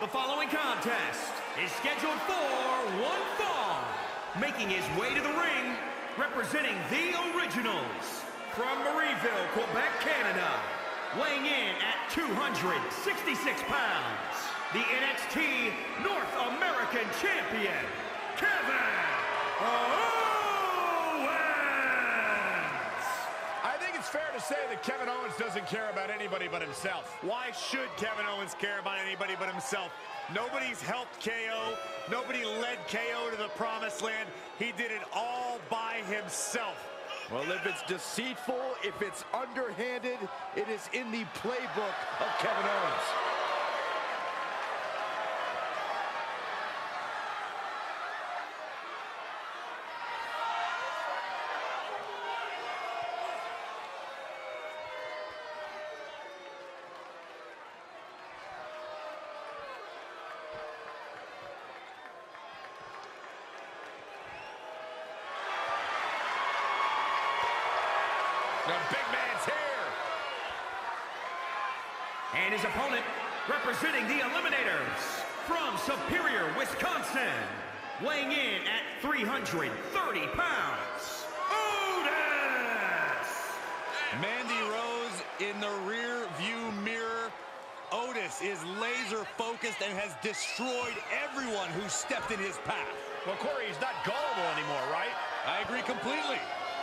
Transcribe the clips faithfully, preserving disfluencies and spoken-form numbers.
The following contest is scheduled for one fall. Making his way to the ring, representing the Originals, from Marieville, Quebec, Canada, weighing in at two hundred sixty-six pounds, the N X T North American Champion, Kevin Owens! I think it's fair to say that Kevin Owens doesn't care about anybody but himself. Why should Kevin Owens care about anybody but himself? Nobody's helped K O. Nobody led K O to the promised land. He did it all by himself. Well, if it's deceitful, if it's underhanded, it is in the playbook of Kevin Owens. The big man's here. And his opponent, representing the Eliminators, from Superior, Wisconsin, weighing in at three hundred thirty pounds, Otis! Mandy Rose in the rear view mirror. Otis is laser focused and has destroyed everyone who stepped in his path. Well, Corey, he's not gullible anymore, right? I agree completely.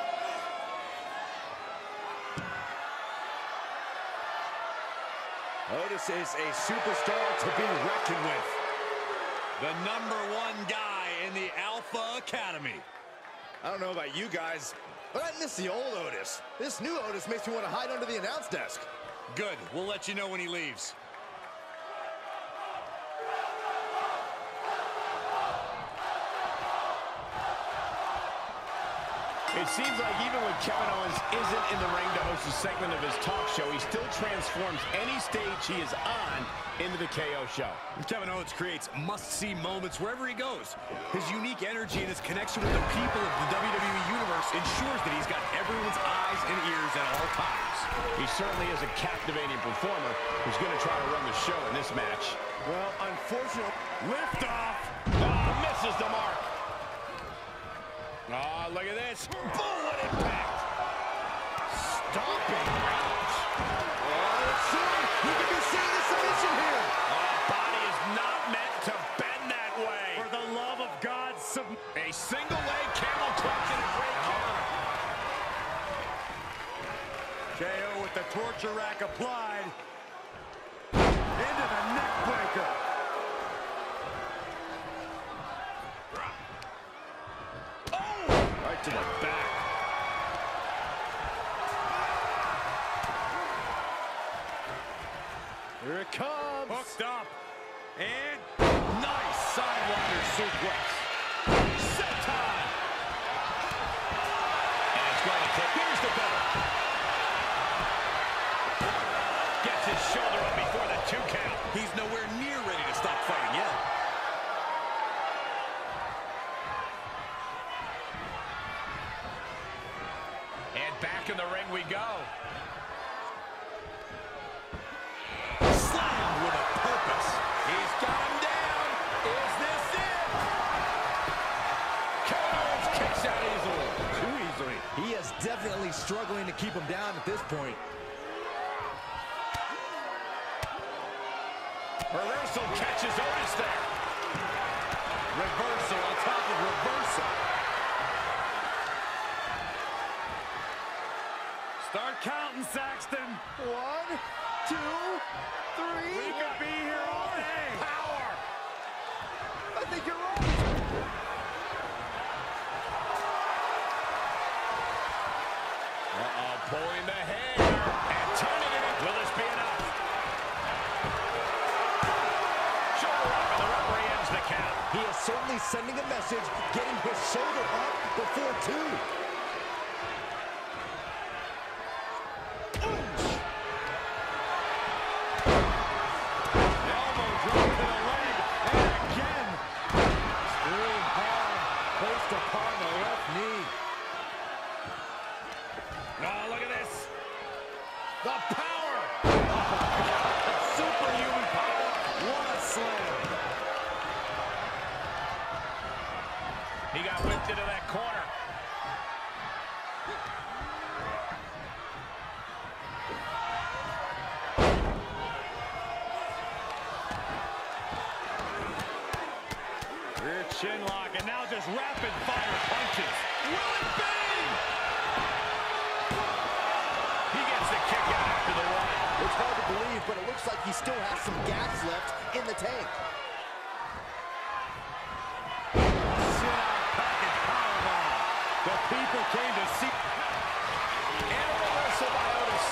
Otis is a superstar to be reckoned with. The number one guy in the Alpha Academy. I don't know about you guys, but I miss the old Otis. This new Otis makes me want to hide under the announce desk. Good. We'll let you know when he leaves. It seems like even when Kevin Owens isn't in the ring to host a segment of his talk show, he still transforms any stage he is on into the K O show. Kevin Owens creates must-see moments wherever he goes. His unique energy and his connection with the people of the W W E Universe ensures that he's got everyone's eyes and ears at all times. He certainly is a captivating performer who's going to try to run the show in this match. Well, unfortunately, Lift off. Oh, misses the mark. Oh, look at this. Boom, what impact. stomping. Ouch. Oh, soon you can be seeing the submission here. Oh, body is not meant to bend that way. For the love of God, sub a single leg camel clutch and a great counter. K O with the torture rack applied. Into the neck breaker. To the back. Here it comes. Hooked up. And nice sidewinder suplex. Set time. And it's going to take. Here's the bell. Gets his shoulder up before the two count. He's nowhere near ready to stop fighting yet. Back in the ring we go. Slammed with a purpose. He's got him down. Is this it? Kevin Owens kicks out easily. Too easily. He is definitely struggling to keep him down at this point. Reversal catches Otis there. Reversal on top of reversal. Start counting, Saxton. One, two, three. We could be here all day. Power. I think you're right. Uh-oh, pulling the hair and turning it. Will this be enough? Shoulder up, and the referee ends the count. He is certainly sending a message, getting his shoulder up before two. The power! Oh, superhuman power! What a slam! Rear chin lock, and now just rapid fire punches. Will it be? He gets the kick out after the one. It's hard to believe, but it looks like he still has some gas left in the tank. The people came to see. And a reversal by Otis.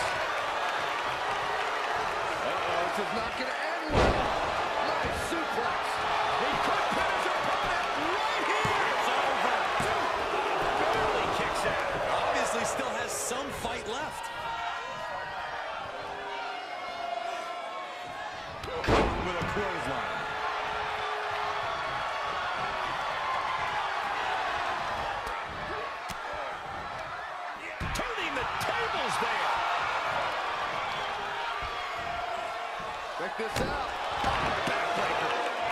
Uh-oh, this is not going to end well. Nice suplex. He could pin his opponent right here. It's over. Barely kicks out. Obviously still has some fight left. With a clothesline. Turning the tables there. Check this out. Backbreaker.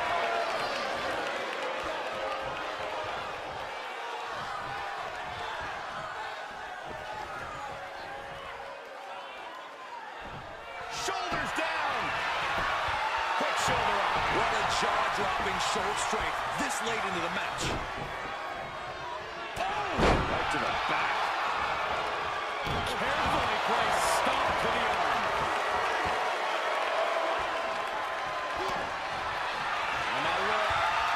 Shoulders down. Quick shoulder up. What a jaw-dropping shoulder strength this late into the match. Oh! Right to the back. Carefully placed stomp to the arm. And now look.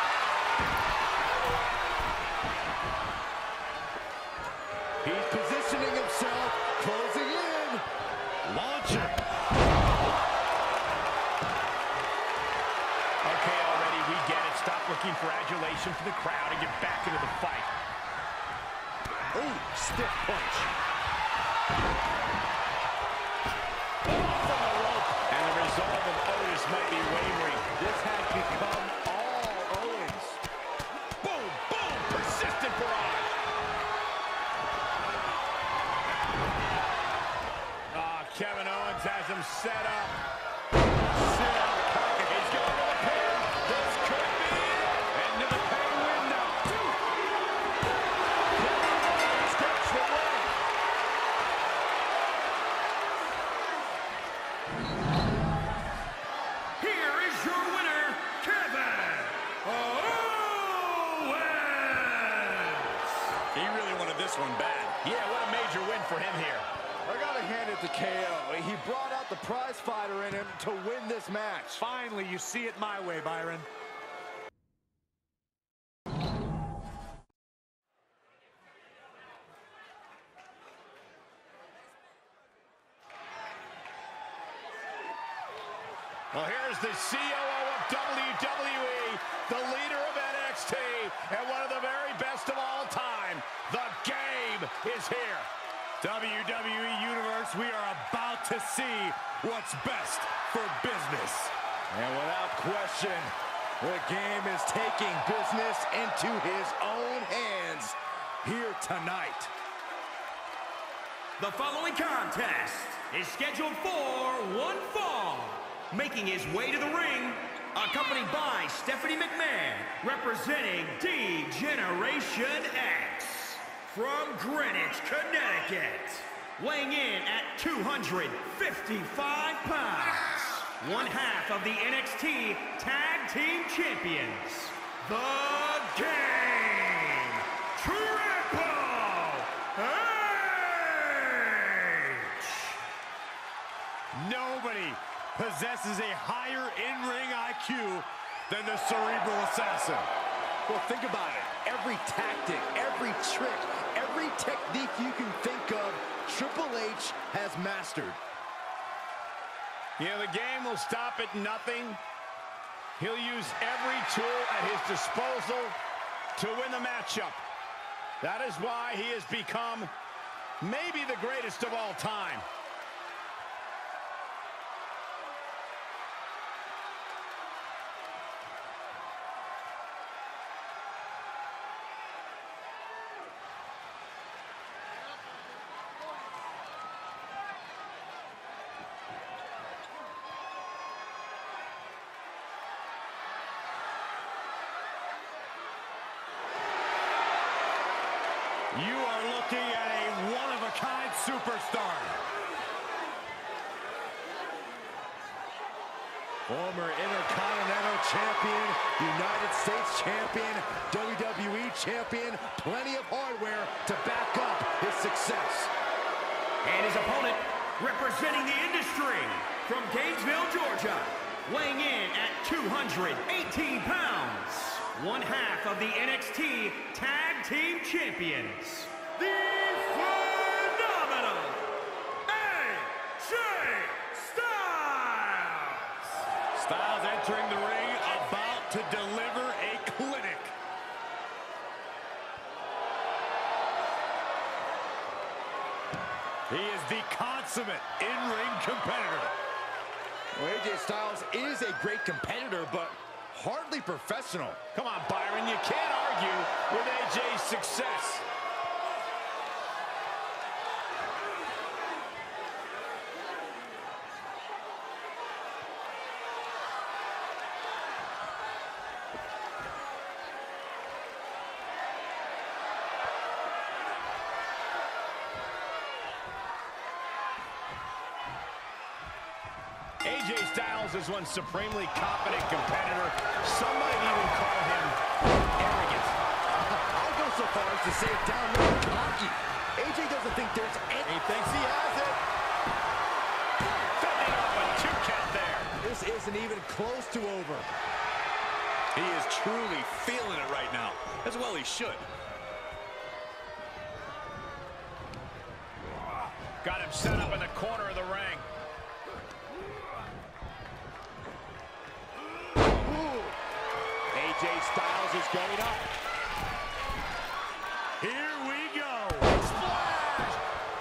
He's positioning himself, closing in. Launching. Okay, already, we get it. Stop looking for adulation from the crowd and get back into the fight. Ooh, stiff punch. From the rope. And the resolve of Otis might be wavering. This has become all Owens. Boom, boom, persistent barrage. Ah, Kevin Owens has him set up. Sit out pocket. He's going to the pin. This could be it. Into the pay window. Starts the way. Here is your winner, Kevin Owens! He really wanted this one bad. Yeah, what a major win for him here. I gotta hand it to K O. He brought out the prize fighter in him to win this match. Finally, you see it my way, Byron. Well, here's the C O O of W W E, the leader of N X T, and one of the very best of all time. The game is here. W W E Universe, we are about to see what's best for business. And without question, the game is taking business into his own hands here tonight. The following contest is scheduled for one fall. Making his way to the ring, accompanied by Stephanie McMahon, representing D-Generation X. From Greenwich, Connecticut, weighing in at two hundred fifty-five pounds, one half of the N X T Tag Team Champions, The Game, Triple H! Nobody possesses a higher in-ring I Q than the Cerebral Assassin. Well, think about it. Every tactic, every trick, every technique you can think of, Triple H has mastered. You know, the game will stop at nothing. He'll use every tool at his disposal to win the matchup. That is why he has become maybe the greatest of all time. You are looking at a one-of-a-kind superstar. Former Intercontinental Champion, United States Champion, W W E Champion, plenty of hardware to back up his success. And his opponent, representing the industry from Gainesville, Georgia, weighing in at two hundred eighteen pounds, one half of the N X T Tag Team Champions, the phenomenal A J Styles! Styles entering the ring, about to deliver a clinic. He is the consummate in-ring competitor. Well, A J Styles is a great competitor, but hardly professional. Come on, Byron, you can't argue with A J's success. A J Styles is one supremely confident competitor. Some might even call him arrogant. I'll go so far as to say it down low cocky. A J doesn't think there's any... He thinks he has it. Fending off a two count there. This isn't even close to over. He is truly feeling it right now. As well he should. Got him set up in the corner of the ring. A J Styles is going up. Here we go. Splash!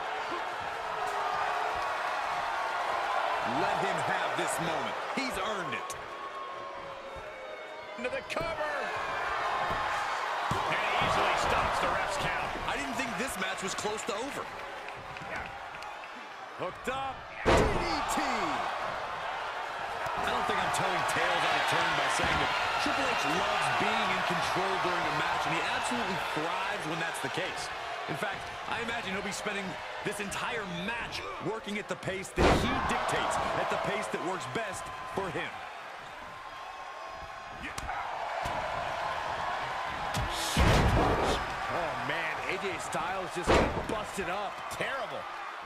Let him have this moment. He's earned it. Into the cover. And he easily stops the ref's count. I didn't think this match was close to over. Hooked up. D D T! I don't think I'm telling tales out of turn by saying that Triple H loves being in control during a match, and he absolutely thrives when that's the case. In fact, I imagine he'll be spending this entire match working at the pace that he dictates, at the pace that works best for him. Oh, man, A J Styles just got busted up. Terrible.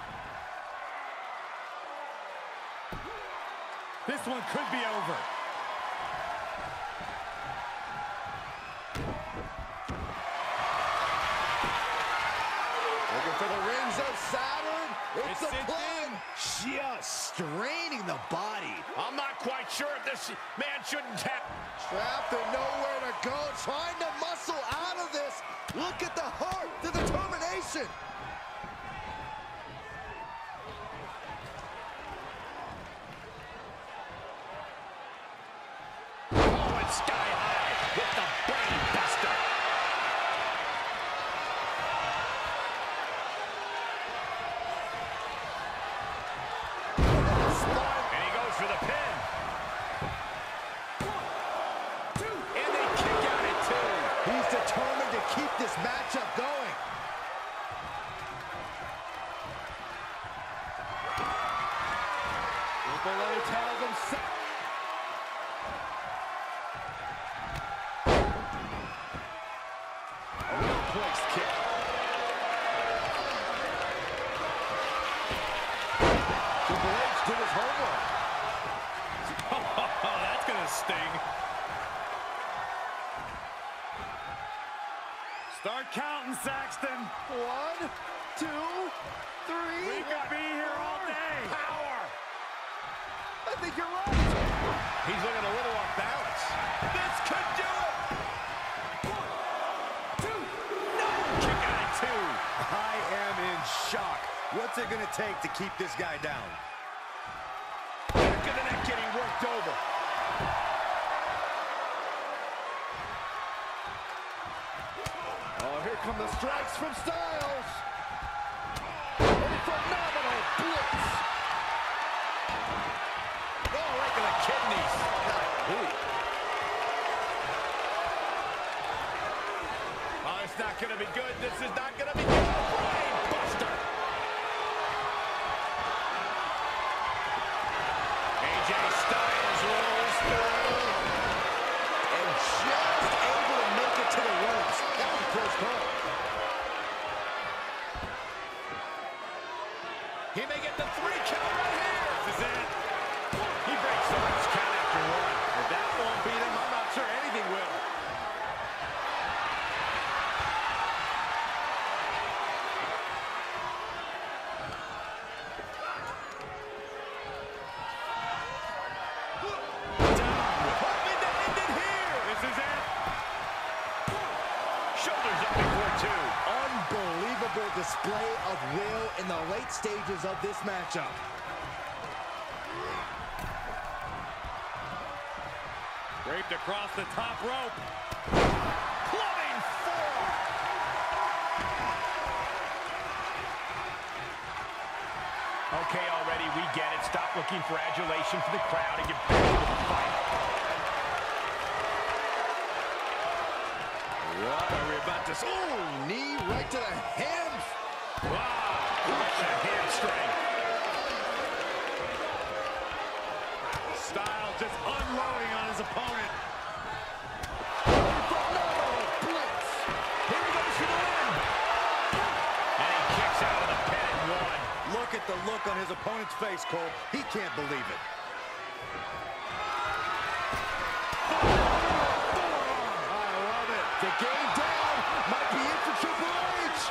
This one could be over. Looking for the rings of Saturn. It's, It's a it plug. Just straining the body. I'm not quite sure if this man shouldn't tap. Trapped and nowhere to go. Trying to muscle out of this. Look at the heart, the determination. Sky high with the brain buster. And he goes for the pin. One, two, and they kick out at two. He's determined to keep this matchup going. Triple H has him set. Placed kick. Triple H did his homework. Oh, that's gonna sting. Start counting, Saxton. One, two, three. We could be here all day. Power. I think you're right. He's looking a little off balance. This could do it. I am in shock. What's it gonna take to keep this guy down? Back of the neck getting worked over. Oh, here come the strikes from Styles. A phenomenal blitz. Oh, right to the kidneys. Ooh. Oh, it's not gonna be good. This is not gonna be good. Brain buster. A J Styles rolling. details of this matchup. Draped across the top rope. Clubbing forearm. Okay, already, we get it. Stop looking for adulation for the crowd and get back to the fight. What are we about to see? Oh, knee right to the hams. Wow, crush that hamstring. Styles just unloading on his opponent. Blitz. Here he goes for the win. And he kicks out of the pin and one. Look at the look on his opponent's face, Cole. He can't believe it. I love it. The game down might be it for Triple H.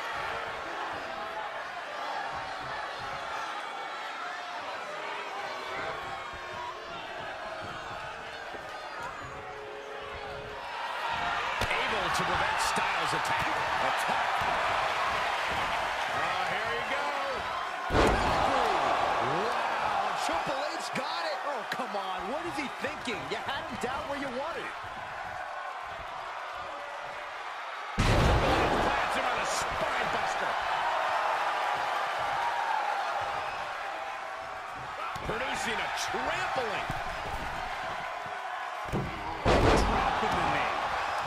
Able to prevent Styles' attack. Attack. Oh, here you go. Wow, Triple H got it. Oh, come on. What is he thinking? You had him down where you wanted it. Plants him on a spine buster. Producing a trampling. Dropping the knee.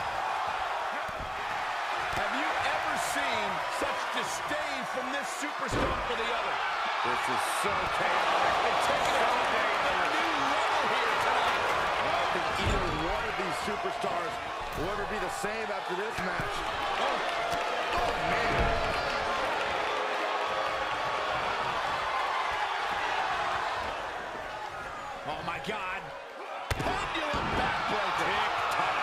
Have you ever seen such disdain from this superstar for the other? This is so chaotic. It's taking it to a new level here tonight. I don't think either one of these superstars will ever be the same after this match. Oh, oh man. Oh, my God. Pendulum backbreaker. Tick-tock.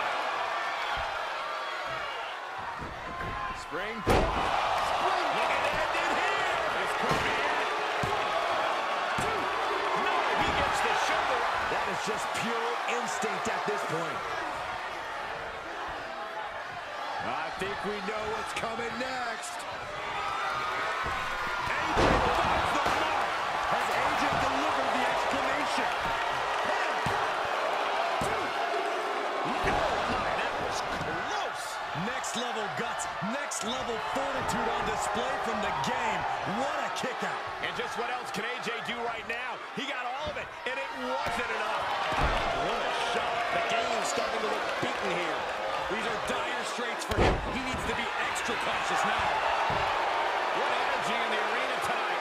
Spring. Spring. Look at that ended here. This could be it. No, he gets the shoulder. That is just pure instinct at this point. I think we know what's coming next. A J finds the mark. Has A J delivered the exclamation? One, two. Oh my, that was close. Next level guts, next level fortitude on display from the game. What a kick out. And just what else can A J do right now? He got all of it, and it wasn't enough. What a shot. The game's starting to look beaten here. These are dire straits for him. He needs to be extra cautious now. What energy in the arena tonight.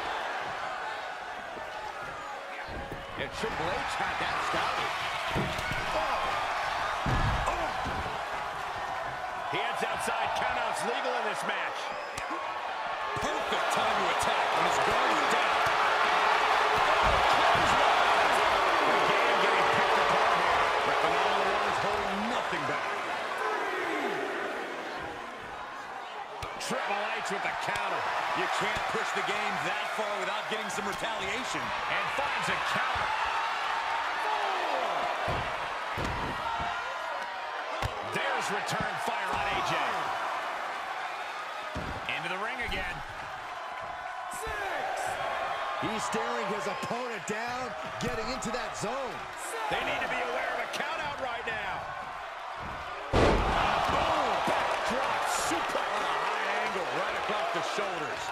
And Triple H had that started. Oh. Oh. He heads outside. Countouts legal in this match. Perfect time to attack when his guard is down. The game getting picked apart here. The phenomenal one is holding nothing back. Triple H with the counter. You can't push the game that far without getting some retaliation. And finds a counter. There's return fire on A J. Into the ring again. He's staring his opponent down, getting into that zone. They need to be aware of a countout right now. Boom! Backdrop suplex on a high angle right across the shoulders.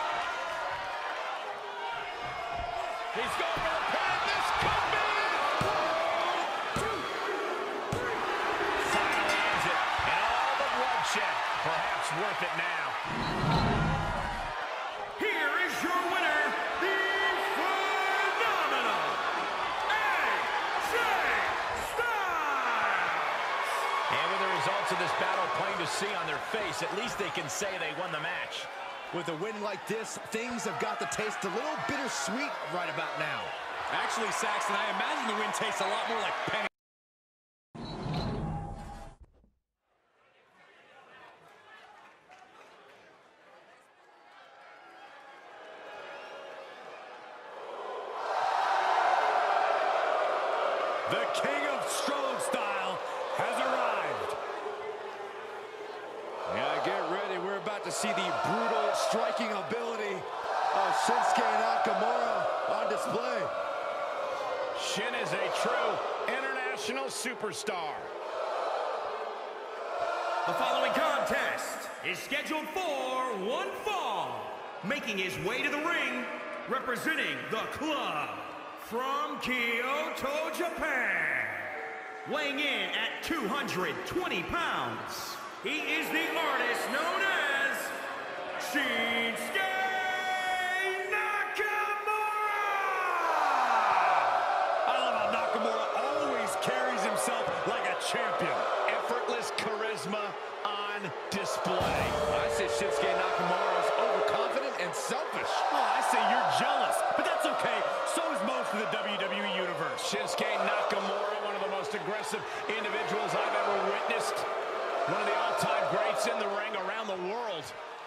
He's going for the pin. This could be it. Two, three. Finally ends it. And all the bloodshed. Perhaps worth it now. Here is your winner, the phenomenal A J Styles. And with the results of this battle plain to see on their face, at least they can say they won the match. With a win like this, things have got to taste a little bittersweet right about now. Actually, Saxton, I imagine the win tastes a lot more like penny. The king of strong style has arrived. Yeah, get ready. We're about to see the brutal striking ability of Sensei international superstar. The following contest is scheduled for one fall. Making his way to the ring, representing the club from Kyoto, Japan. Weighing in at two hundred twenty pounds, he is the artist known as Shinsuke Nakamura! I love how Nakamura always carries himself like a champion. Effortless charisma on display. I say Shinsuke Nakamura is overconfident and selfish. Oh, I say you're jealous, but that's okay. So is most of the W W E Universe. Shinsuke Nakamura, one of the most aggressive individuals I've ever witnessed. One of the all-time greats in the ring around the world.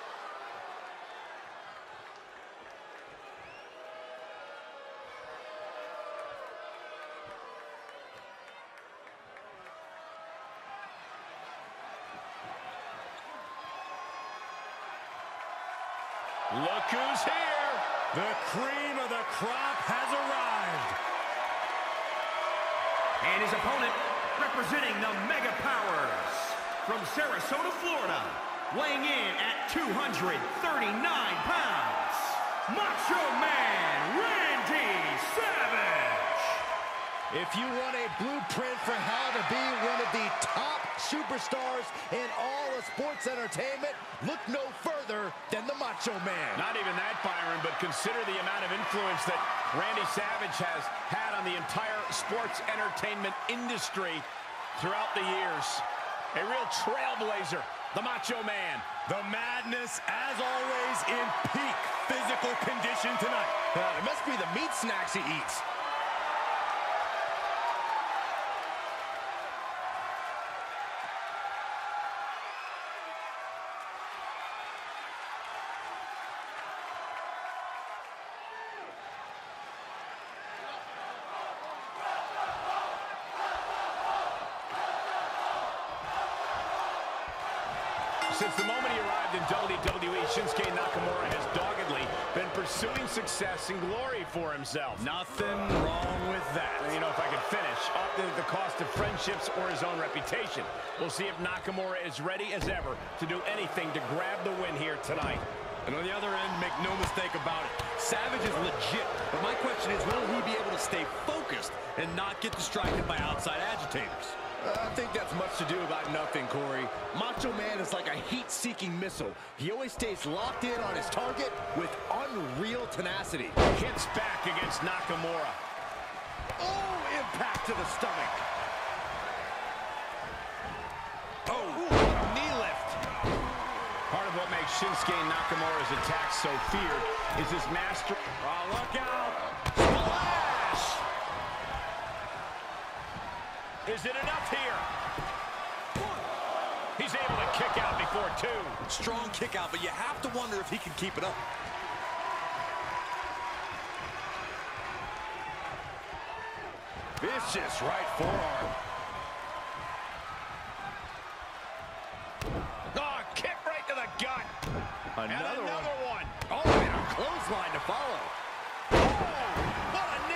Look who's here. The cream of the crop has arrived. And his opponent, representing the Mega Powers, from Sarasota, Florida, weighing in at two hundred thirty-nine pounds, Macho Man Randy Savage. If you want a blueprint for how to be one of the top superstars in all of sports entertainment, look no further than the Macho Man. Not even that, Byron, but consider the amount of influence that Randy Savage has had on the entire sports entertainment industry throughout the years. A real trailblazer, the Macho Man. The madness, as always, in peak physical condition tonight. Uh, it must be the meat snacks he eats. Since the moment he arrived in W W E, Shinsuke Nakamura has doggedly been pursuing success and glory for himself. Nothing wrong with that. And, you know, if I could finish, often at the cost of friendships or his own reputation. We'll see if Nakamura is ready as ever to do anything to grab the win here tonight. And on the other end, make no mistake about it, Savage is legit. But my question is, will he be able to stay focused and not get distracted by outside agitators? I think that's much to do about nothing, Corey. Macho Man is like a heat-seeking missile. He always stays locked in on his target with unreal tenacity. Hits back against Nakamura. Oh, impact to the stomach. Oh, knee lift. Part of what makes Shinsuke Nakamura's attacks so feared is his master. Oh, look out. Splash! Is it enough here? He's able to kick out before two. Strong kick out, but you have to wonder if he can keep it up. Vicious right forearm. Oh, kick right to the gut. Another, and another one. one. Oh, and a clothesline to follow. Oh, what a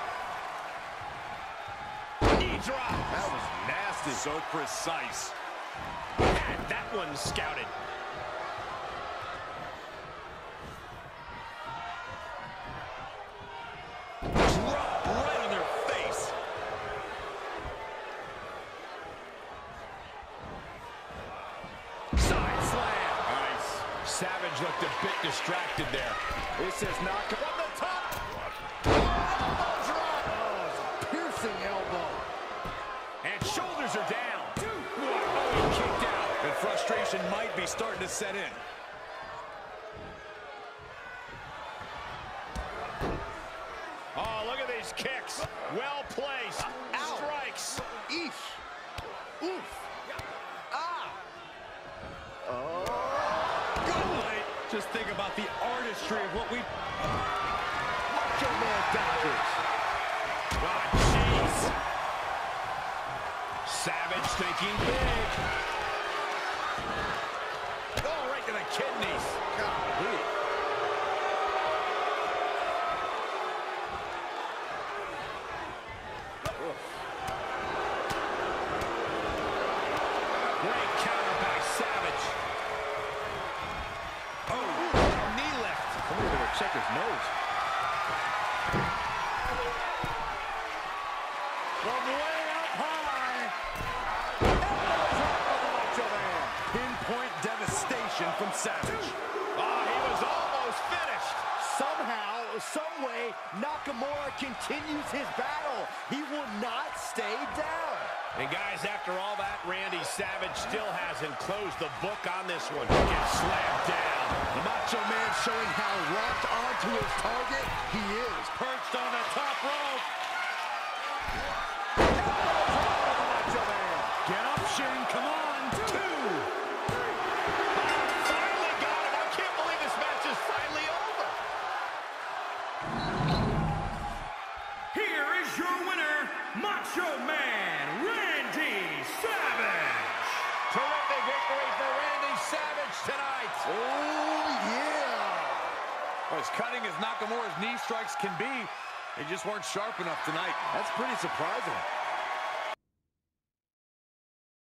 knee. Knee drop. That was nasty. So precise. And that one scouted. Drop right on their face. Side slam. Nice. Savage looked a bit distracted there. This is not from the top. Oh, elbow drop. Oh, it's a piercing elbow. And shoulders are down. Oh, he kicked out. And frustration might be starting to set in. Oh, look at these kicks. Well placed. Ow. Strikes. Eesh. Oof. Ah. Oh. Good night. Just think about the artistry of what we... Macho Man dodgers. Oh, jeez. Savage thinking big. Oh, right to the kidneys. Golly. nose. From way up high. Elbows up on the Macho Man. Pinpoint devastation from Savage. Oh, he was almost finished. Somehow, some way, Nakamura continues his battle. He will not stay down. And guys, after all that, Randy Savage still hasn't closed the book on this one. Gets slammed down. The Macho Man showing how locked onto his target he is. Perched on the top rope. Elbows up on the Macho Man. Get up, Shane, come on. Two. Finally got him. I can't believe this match is finally over. Here is your winner, Macho Man Randy Savage. Terrific victory for Randy Savage tonight. Oh, yeah. Well, as cutting as Nakamura's knee strikes can be, they just weren't sharp enough tonight. That's pretty surprising.